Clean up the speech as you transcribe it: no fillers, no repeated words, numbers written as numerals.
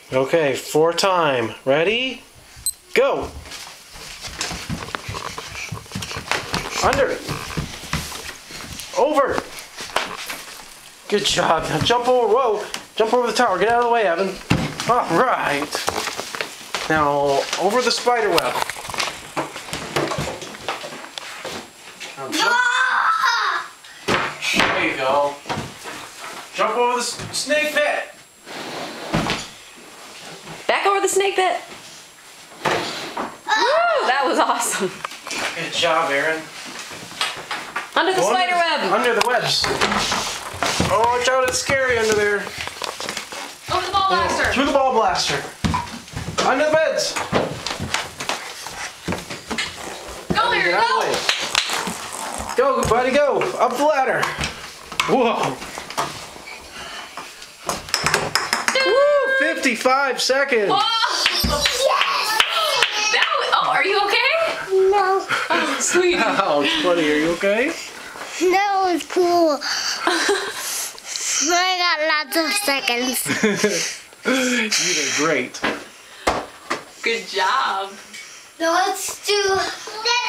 Okay, 4 time. Ready? Go! Under. Over. Good job. Now jump over. Whoa. Jump over the tower. Get out of the way, Evan. All right. Now over the spider web. Now jump. There you go. Jump over the snake pit. Back over the snake pit. Woo! That was awesome. Good job, Aaron. Under the spider web. Under the webs. Oh, watch out, it's scary under there. Over the ball blaster. Through the ball blaster. Under the beds. Go, there you go. Go, buddy, go. Up the ladder. Whoa. Woo, 55 seconds. Oh. That was, oh, are you okay? No. Oh, sweetie. Ouch, buddy, are you okay? That was cool. I got lots of seconds. You did great. Good job. Now let's do